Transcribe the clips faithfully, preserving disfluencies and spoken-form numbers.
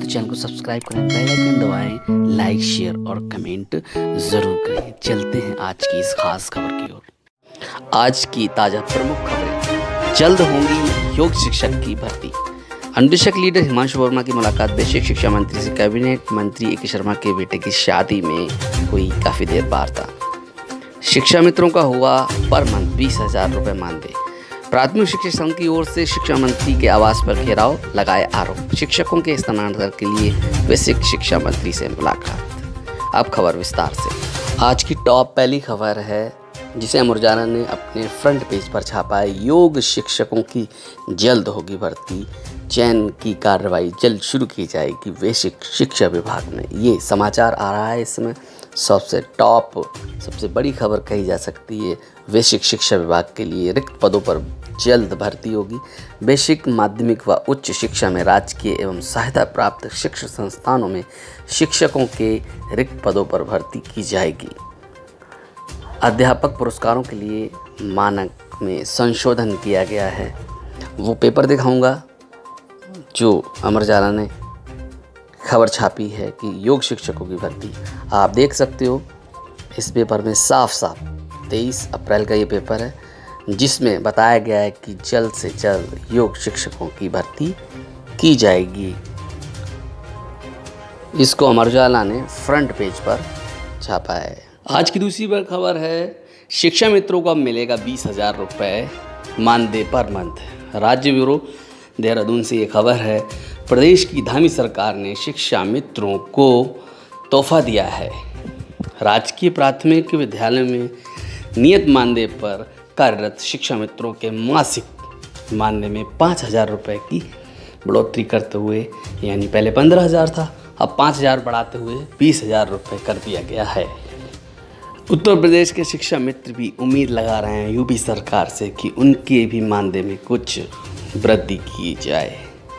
Channel को subscribe करें, bell icon दबाएं, लाइक शेयर और कमेंट ज़रूर करें। चलते हैं आज की इस खास खबर की ओर। आज की ताज़ा प्रमुख खबरें। जल्द होंगी योग शिक्षक की भर्ती। अन्वेषक लीडर हिमांशु वर्मा की मुलाकात बेसिक शिक्षा मंत्री से कैबिनेट मंत्री ए के शर्मा के बेटे की शादी में हुई काफ़ी देर बाद था। शिक्षा मित्रों का हुआ पर मंथ बीस हजार रुपये मानदेय। प्राथमिक शिक्षक संघ की ओर से शिक्षा मंत्री के आवास पर घेराव लगाए आरोप। शिक्षकों के स्थानांतरण के लिए बेसिक शिक्षा मंत्री से मुलाकात। अब खबर विस्तार से। आज की टॉप पहली खबर है जिसे अमर उजाला ने अपने फ्रंट पेज पर छापा है। योग शिक्षकों की जल्द होगी भर्ती, चयन की कार्रवाई जल्द शुरू की जाएगी बेसिक शिक्षा विभाग में। ये समाचार आ रहा है इसमें सबसे टॉप सबसे बड़ी खबर कही जा सकती है। बेसिक शिक्षा विभाग के लिए रिक्त पदों पर जल्द भर्ती होगी। बेसिक माध्यमिक व उच्च शिक्षा में राजकीय एवं सहायता प्राप्त शिक्षा संस्थानों में शिक्षकों के रिक्त पदों पर भर्ती की जाएगी। अध्यापक पुरस्कारों के लिए मानक में संशोधन किया गया है। वो पेपर दिखाऊंगा जो अमर उजाला ने खबर छापी है कि योग शिक्षकों की भर्ती। आप देख सकते हो इस पेपर में साफ साफ तेईस अप्रैल का ये पेपर है जिसमें बताया गया है कि जल्द से जल्द योग शिक्षकों की भर्ती की जाएगी। इसको अमर उजाला ने फ्रंट पेज पर छापा है। आज की दूसरी बड़ी खबर है शिक्षा मित्रों को अब मिलेगा बीस हजार रुपये मानदेय पर मंथ। राज्य ब्यूरो देहरादून से ये खबर है। प्रदेश की धामी सरकार ने शिक्षा मित्रों को तोहफा दिया है। राजकीय प्राथमिक विद्यालय में नियत मानदेय पर कार्यरत शिक्षा मित्रों के मासिक मानदेय में पाँच हजार रुपये की बढ़ोतरी करते हुए, यानी पहले पंद्रह हजार था, अब पाँच हजार बढ़ाते हुए बीस हजार रुपये कर दिया गया है। उत्तर प्रदेश के शिक्षा मित्र भी उम्मीद लगा रहे हैं यूपी सरकार से कि उनके भी मानदेय में कुछ वृद्धि की जाए।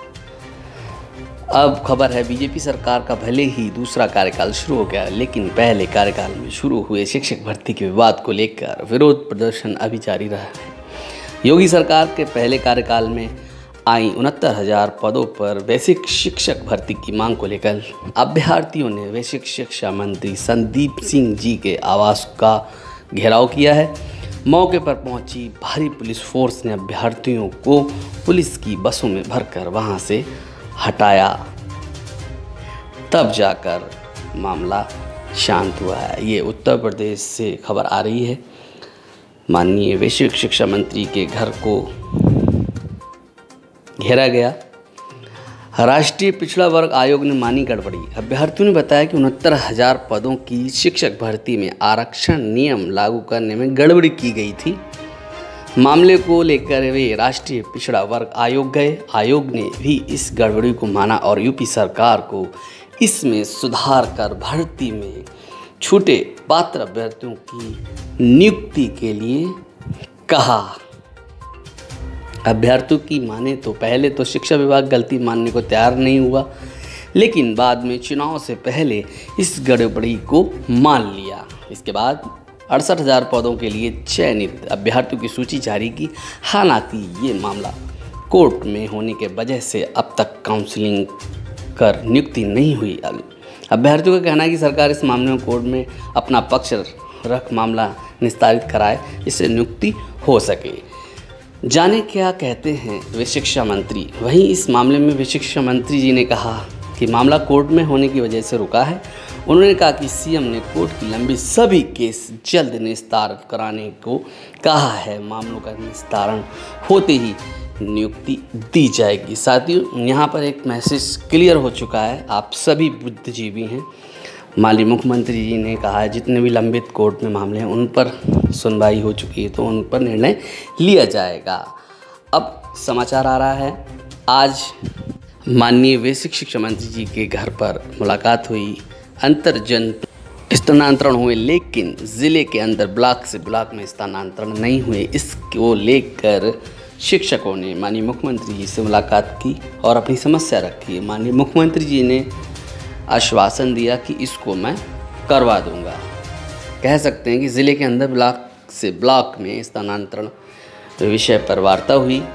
अब खबर है बीजेपी सरकार का भले ही दूसरा कार्यकाल शुरू हो गया, लेकिन पहले कार्यकाल में शुरू हुए शिक्षक भर्ती के विवाद को लेकर विरोध प्रदर्शन अभी जारी रहा है। योगी सरकार के पहले कार्यकाल में आई उनहत्तर हजार पदों पर बेसिक शिक्षक भर्ती की मांग को लेकर अभ्यर्थियों ने बेसिक शिक्षा मंत्री संदीप सिंह जी के आवास का घेराव किया है। मौके पर पहुंची भारी पुलिस फोर्स ने अभ्यर्थियों को पुलिस की बसों में भरकर वहां से हटाया, तब जाकर मामला शांत हुआ है। ये उत्तर प्रदेश से खबर आ रही है। माननीय बेसिक शिक्षा मंत्री के घर को घेरा गया। राष्ट्रीय पिछड़ा वर्ग आयोग ने मानी गड़बड़ी। अभ्यर्थियों ने बताया कि उनहत्तर हजार पदों की शिक्षक भर्ती में आरक्षण नियम लागू करने में गड़बड़ी की गई थी। मामले को लेकर वे राष्ट्रीय पिछड़ा वर्ग आयोग गए। आयोग ने भी इस गड़बड़ी को माना और यूपी सरकार को इसमें सुधार कर भर्ती में छूटे पात्र अभ्यर्थियों की नियुक्ति के लिए कहा। अभ्यर्थियों की माने तो पहले तो शिक्षा विभाग गलती मानने को तैयार नहीं हुआ, लेकिन बाद में चुनाव से पहले इस गड़बड़ी को मान लिया। इसके बाद अड़सठ हजार पदों के लिए चयनित अभ्यर्थियों की सूची जारी की। हालांकि ये मामला कोर्ट में होने के वजह से अब तक काउंसलिंग कर नियुक्ति नहीं हुई। अभ्यर्थियों का कहना है कि सरकार इस मामले में कोर्ट में अपना पक्ष रख मामला निस्तारित कराए, इससे नियुक्ति हो सके। जाने क्या कहते हैं वे शिक्षा मंत्री। वहीं इस मामले में वे शिक्षा मंत्री जी ने कहा कि मामला कोर्ट में होने की वजह से रुका है। उन्होंने कहा कि सीएम ने कोर्ट की लंबी सभी केस जल्द निस्तारित कराने को कहा है। मामलों का निस्तारण होते ही नियुक्ति दी जाएगी। साथियों, यहाँ पर एक मैसेज क्लियर हो चुका है। आप सभी बुद्धिजीवी हैं। माननीय मुख्यमंत्री जी ने कहा है जितने भी लंबित कोर्ट में मामले हैं उन पर सुनवाई हो चुकी है तो उन पर निर्णय लिया जाएगा। अब समाचार आ रहा है आज माननीय बेसिक शिक्षा मंत्री जी के घर पर मुलाकात हुई। अंतर जन स्थानांतरण हुए, लेकिन ज़िले के अंदर ब्लॉक से ब्लॉक में स्थानांतरण नहीं हुए। इसको लेकर शिक्षकों ने माननीय मुख्यमंत्री जी से मुलाकात की और अपनी समस्या रखी। माननीय मुख्यमंत्री जी ने आश्वासन दिया कि इसको मैं करवा दूंगा। कह सकते हैं कि ज़िले के अंदर ब्लॉक से ब्लॉक में स्थानांतरण विषय पर वार्ता हुई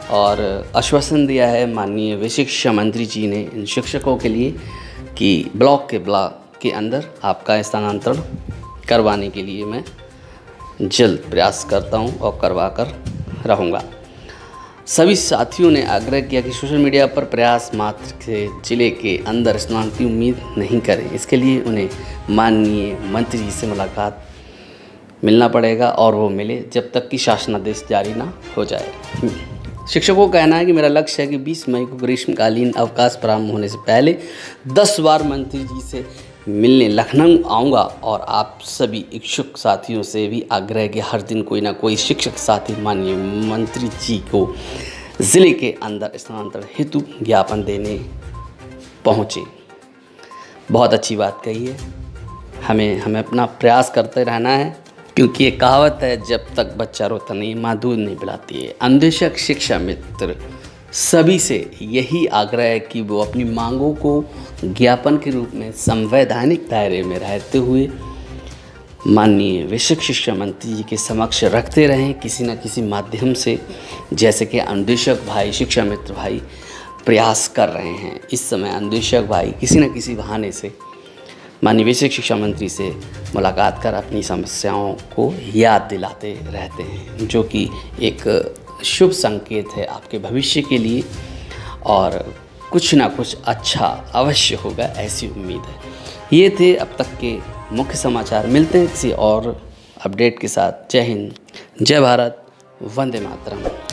और आश्वासन दिया है माननीय विशेष शिक्षा मंत्री जी ने इन शिक्षकों के लिए कि ब्लॉक के ब्लॉक के अंदर आपका स्थानांतरण करवाने के लिए मैं जल्द प्रयास करता हूं और करवा कर रहूँगा। सभी साथियों ने आग्रह किया कि सोशल मीडिया पर प्रयास मात्र से जिले के अंदर स्थानांतरण की उम्मीद नहीं करें। इसके लिए उन्हें माननीय मंत्री जी से मुलाकात मिलना पड़ेगा और वो मिले जब तक कि शासनादेश जारी ना हो जाए। शिक्षकों का कहना है कि मेरा लक्ष्य है कि बीस मई को ग्रीष्मकालीन अवकाश प्रारंभ होने से पहले दस बार मंत्री जी से मिलने लखनऊ आऊँगा और आप सभी इच्छुक साथियों से भी आग्रह कि हर दिन कोई ना कोई शिक्षक साथी माननीय मंत्री जी को ज़िले के अंदर स्थानांतरण हेतु ज्ञापन देने पहुँचे। बहुत अच्छी बात कही है। हमें हमें अपना प्रयास करते रहना है, क्योंकि ये कहावत है, जब तक बच्चा रोता नहीं माँ दूध नहीं पिलाती है। अन्वेषक शिक्षा मित्र सभी से यही आग्रह है कि वो अपनी मांगों को ज्ञापन के रूप में संवैधानिक दायरे में रहते हुए माननीय विशेष शिक्षा मंत्री जी के समक्ष रखते रहें किसी न किसी माध्यम से, जैसे कि अन्वेषक भाई, शिक्षा मित्र भाई प्रयास कर रहे हैं। इस समय अन्वेषक भाई किसी न किसी बहाने से माननीय विशेष शिक्षा मंत्री से मुलाकात कर अपनी समस्याओं को याद दिलाते रहते हैं, जो कि एक शुभ संकेत है आपके भविष्य के लिए और कुछ ना कुछ अच्छा अवश्य होगा, ऐसी उम्मीद है। ये थे अब तक के मुख्य समाचार। मिलते हैं किसी और अपडेट के साथ। जय हिंद, जय भारत, वंदे मातरम।